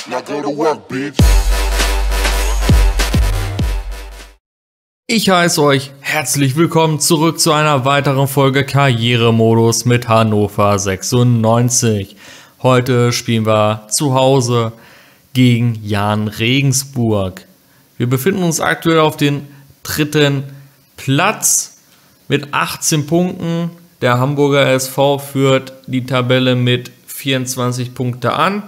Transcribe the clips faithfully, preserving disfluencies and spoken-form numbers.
Now go to work, bitch. Ich heiße euch herzlich willkommen zurück zu einer weiteren Folge Karrieremodus mit Hannover sechsundneunzig. Heute spielen wir zu Hause gegen Jahn Regensburg. Wir befinden uns aktuell auf dem dritten Platz mit achtzehn Punkten. Der Hamburger S V führt die Tabelle mit vierundzwanzig Punkte an.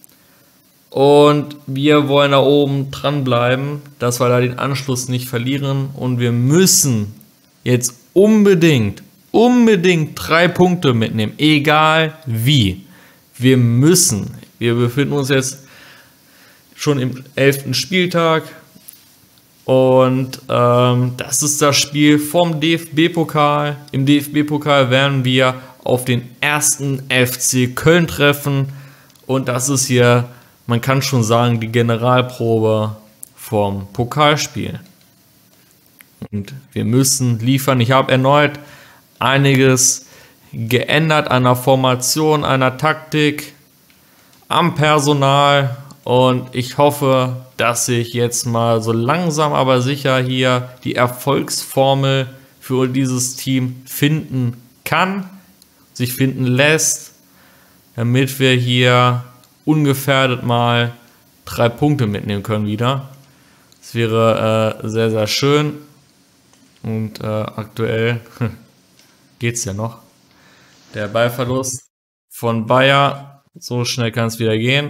Und wir wollen da oben dranbleiben, dass wir da den Anschluss nicht verlieren. Und wir müssen jetzt unbedingt, unbedingt drei Punkte mitnehmen, egal wie. Wir müssen. Wir befinden uns jetzt schon im elften Spieltag. Und ähm, das ist das Spiel vom D F B-Pokal. Im D F B-Pokal werden wir auf den ersten F C Köln treffen. Und das ist hier, man kann schon sagen, die Generalprobe vom Pokalspiel. Und wir müssen liefern. Ich habe erneut einiges geändert an der Formation, einer Taktik, am Personal. Und ich hoffe, dass ich jetzt mal so langsam aber sicher hier die Erfolgsformel für dieses Team finden kann, sich finden lässt, damit wir hier ungefährdet mal drei Punkte mitnehmen können wieder. Das wäre äh, sehr, sehr schön. Und äh, aktuell geht es ja noch. Der Ballverlust von Bayer, so schnell kann es wieder gehen.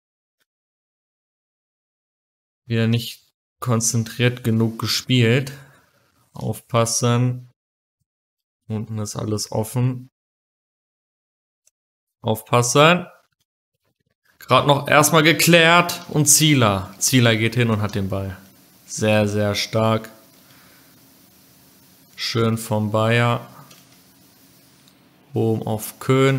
Wieder nicht konzentriert genug gespielt. Aufpassen. Unten ist alles offen. Aufpassen. Gerade noch erstmal geklärt. Und Zieler. Zieler geht hin und hat den Ball. Sehr, sehr stark. Schön vom Bayer. Oben auf Köhn.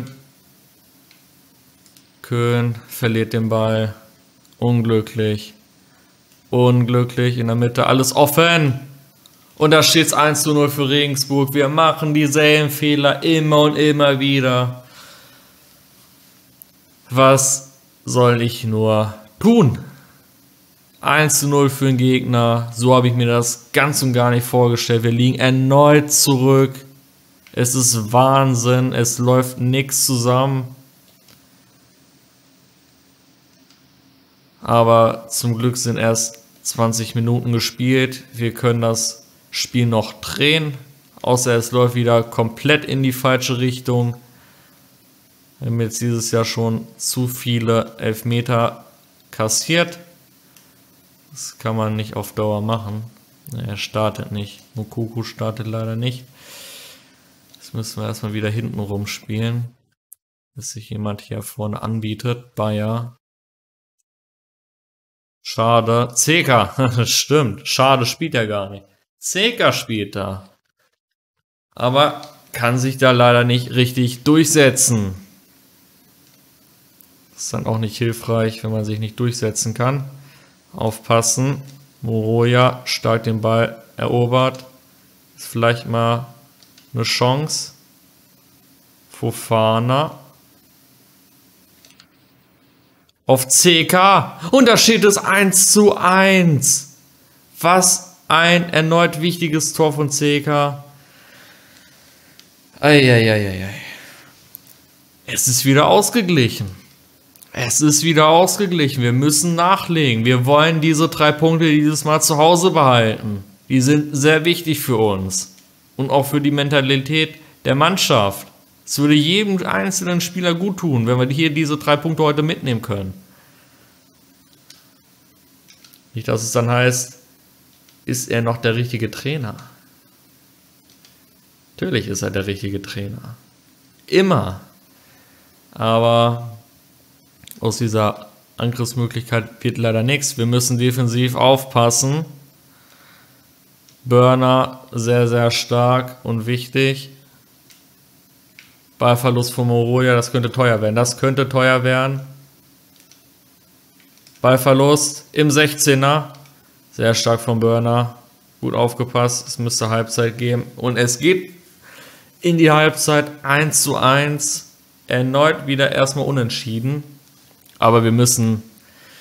Köhn verliert den Ball. Unglücklich. Unglücklich, in der Mitte alles offen. Und da steht es eins zu null für Regensburg. Wir machen dieselben Fehler immer und immer wieder. Was soll ich nur tun? eins zu null für den Gegner. So habe ich mir das ganz und gar nicht vorgestellt. Wir liegen erneut zurück. Es ist Wahnsinn. Es läuft nichts zusammen. Aber zum Glück sind erst zwanzig Minuten gespielt. Wir können das Spiel noch drehen. Außer es läuft wieder komplett in die falsche Richtung. Wir haben jetzt dieses Jahr schon zu viele Elfmeter kassiert. Das kann man nicht auf Dauer machen. Er startet nicht. Moukoko startet leider nicht. Jetzt müssen wir erstmal wieder hinten rumspielen. Bis sich jemand hier vorne anbietet. Bayer. Schade. Zeka. Stimmt. Schade spielt er gar nicht. Zeka spielt da. Aber kann sich da leider nicht richtig durchsetzen. Das ist dann auch nicht hilfreich, wenn man sich nicht durchsetzen kann. Aufpassen. Moroja stark den Ball erobert. Ist vielleicht mal eine Chance. Fofana. Auf C K. Und da steht es eins zu eins. Was ein erneut wichtiges Tor von C K. Eieieiei. Es ist wieder ausgeglichen. Es ist wieder ausgeglichen. Wir müssen nachlegen. Wir wollen diese drei Punkte dieses Mal zu Hause behalten. Die sind sehr wichtig für uns. Und auch für die Mentalität der Mannschaft. Es würde jedem einzelnen Spieler gut tun, wenn wir hier diese drei Punkte heute mitnehmen können. Nicht, dass es dann heißt, ist er noch der richtige Trainer? Natürlich ist er der richtige Trainer. Immer. Aber aus dieser Angriffsmöglichkeit wird leider nichts. Wir müssen defensiv aufpassen. Burner sehr, sehr stark und wichtig. Ballverlust von Moroja, das könnte teuer werden. Das könnte teuer werden. Ballverlust im sechzehner. Sehr stark von Burner. Gut aufgepasst. Es müsste Halbzeit geben. Und es geht in die Halbzeit eins zu eins. Erneut wieder erstmal unentschieden. Aber wir müssen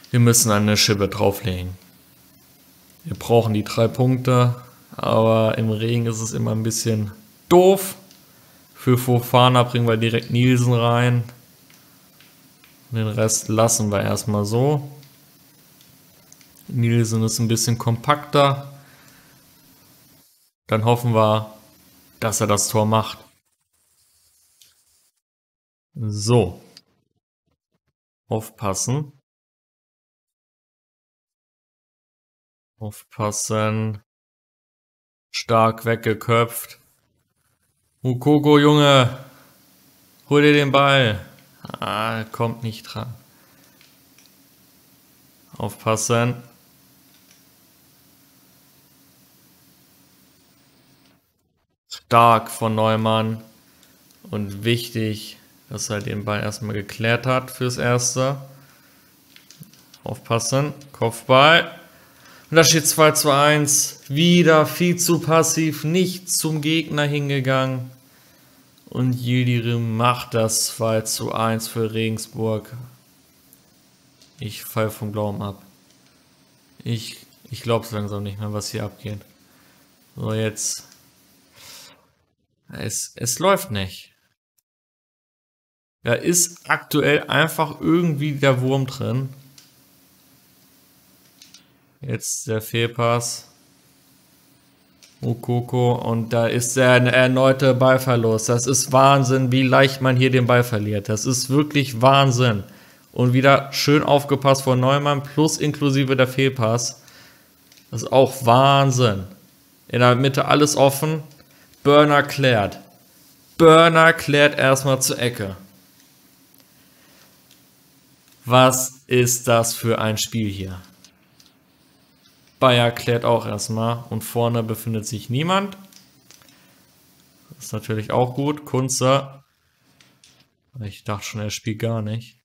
Wir müssen eine Schippe drauflegen. Wir brauchen die drei Punkte, aber im Regen ist es immer ein bisschen doof. Für Fofana bringen wir direkt Nielsen rein. Den Rest lassen wir erstmal so. Nielsen ist ein bisschen kompakter. Dann hoffen wir, dass er das Tor macht. So. Aufpassen. Aufpassen. Stark weggeköpft. Moukoko, Junge. Hol dir den Ball. Ah, kommt nicht dran. Aufpassen. Stark von Neumann. Und wichtig, dass er den Ball erstmal geklärt hat fürs Erste. Aufpassen. Kopfball. Und da steht zwei zu eins. Wieder viel zu passiv. Nicht zum Gegner hingegangen. Und Yildirim macht das zwei zu eins für Regensburg. Ich falle vom Glauben ab. Ich, ich glaube es langsam nicht mehr, was hier abgeht. So, jetzt. Es, es läuft nicht. Da ist aktuell einfach irgendwie der Wurm drin. Jetzt der Fehlpass. Moukoko und da ist der erneute Ballverlust. Das ist Wahnsinn, wie leicht man hier den Ball verliert. Das ist wirklich Wahnsinn. Und wieder schön aufgepasst von Neumann plus inklusive der Fehlpass. Das ist auch Wahnsinn. In der Mitte alles offen. Börner klärt. Börner klärt erstmal zur Ecke. Was ist das für ein Spiel hier? Bayer klärt auch erstmal und vorne befindet sich niemand. Das ist natürlich auch gut. Kunze. Ich dachte schon, er spielt gar nicht.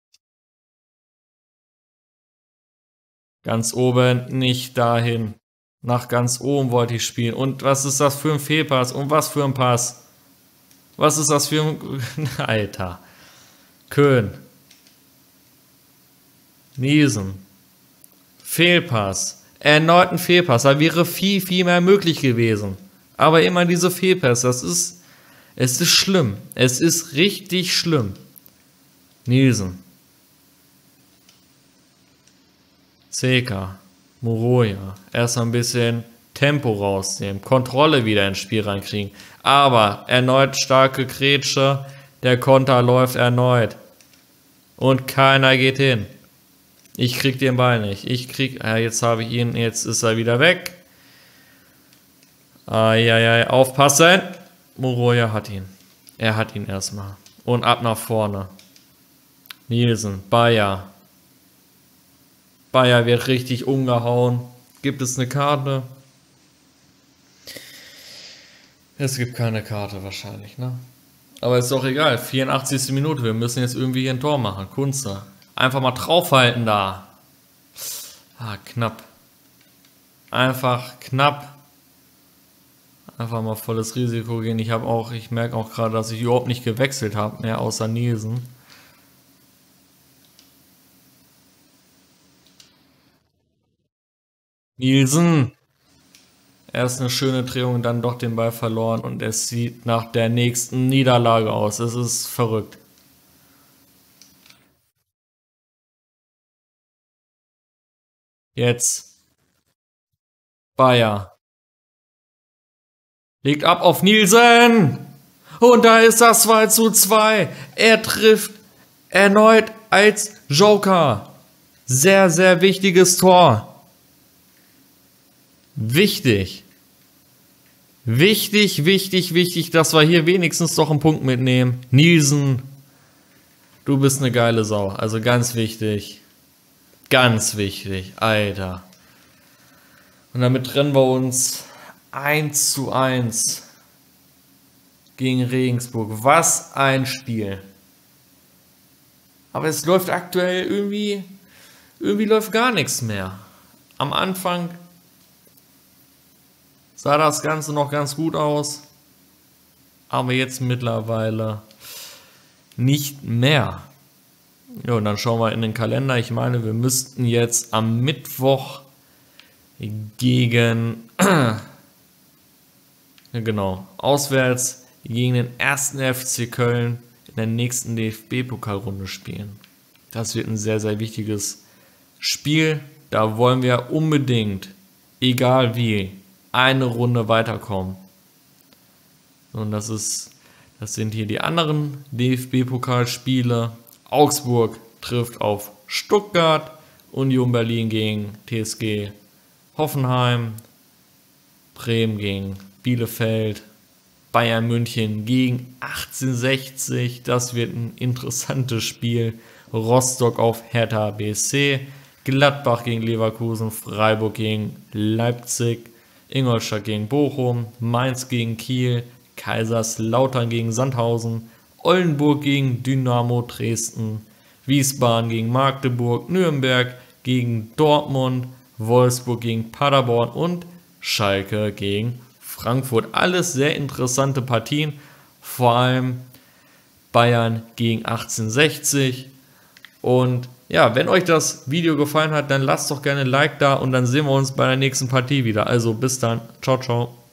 Ganz oben, nicht dahin. Nach ganz oben wollte ich spielen. Und was ist das für ein Fehlpass? Und was für ein Pass? Was ist das für ein... Alter. Köhn. Nielsen. Fehlpass. Erneut ein Fehlpass. Da wäre viel, viel mehr möglich gewesen. Aber immer diese Fehlpässe. Das ist... Es ist schlimm. Es ist richtig schlimm. Nielsen. Zeka. Moroja. Erst ein bisschen Tempo rausnehmen. Kontrolle wieder ins Spiel reinkriegen. Aber erneut starke Grätsche. Der Konter läuft erneut. Und keiner geht hin. Ich krieg den Ball nicht. Ich krieg... Ja, jetzt habe ich ihn. Jetzt ist er wieder weg. Eieiei. Aufpassen. Moroja hat ihn. Er hat ihn erstmal. Und ab nach vorne. Nielsen. Bayer. Bayer wird richtig umgehauen. Gibt es eine Karte? Es gibt keine Karte wahrscheinlich, ne? Aber ist doch egal. vierundachtzigste Minute. Wir müssen jetzt irgendwie hier ein Tor machen. Kunze. Einfach mal draufhalten da. Ah, knapp. Einfach knapp. Einfach mal volles Risiko gehen. Ich habe auch, ich merke auch gerade, dass ich überhaupt nicht gewechselt habe, mehr außer Nielsen. Nielsen. Erst eine schöne Drehung, dann doch den Ball verloren und es sieht nach der nächsten Niederlage aus. Es ist verrückt. Jetzt. Bayer. Legt ab auf Nielsen. Und da ist das zwei zu zwei. Er trifft erneut als Joker. Sehr, sehr wichtiges Tor. Wichtig. Wichtig, wichtig, wichtig, dass wir hier wenigstens doch einen Punkt mitnehmen. Nielsen, du bist eine geile Sau. Also ganz wichtig. Ganz wichtig. Alter. Und damit trennen wir uns eins zu eins gegen Regensburg. Was ein Spiel. Aber es läuft aktuell irgendwie, irgendwie läuft gar nichts mehr. Am Anfang sah das Ganze noch ganz gut aus, aber jetzt mittlerweile nicht mehr. Ja, und dann schauen wir in den Kalender. Ich meine, wir müssten jetzt am Mittwoch gegen, ja, genau, auswärts gegen den ersten F C Köln in der nächsten D F B-Pokalrunde spielen. Das wird ein sehr, sehr wichtiges Spiel. Da wollen wir unbedingt, egal wie, eine Runde weiterkommen. Und das ist, das sind hier die anderen D F B-Pokalspiele. Augsburg trifft auf Stuttgart, Union Berlin gegen T S G Hoffenheim, Bremen gegen Bielefeld, Bayern München gegen achtzehnhundertsechzig, das wird ein interessantes Spiel. Rostock auf Hertha B S C, Gladbach gegen Leverkusen, Freiburg gegen Leipzig, Ingolstadt gegen Bochum, Mainz gegen Kiel, Kaiserslautern gegen Sandhausen, Oldenburg gegen Dynamo Dresden, Wiesbaden gegen Magdeburg, Nürnberg gegen Dortmund, Wolfsburg gegen Paderborn und Schalke gegen Frankfurt. Alles sehr interessante Partien, vor allem Bayern gegen achtzehnhundertsechzig. Und ja, wenn euch das Video gefallen hat, dann lasst doch gerne ein Like da und dann sehen wir uns bei der nächsten Partie wieder. Also bis dann, ciao, ciao.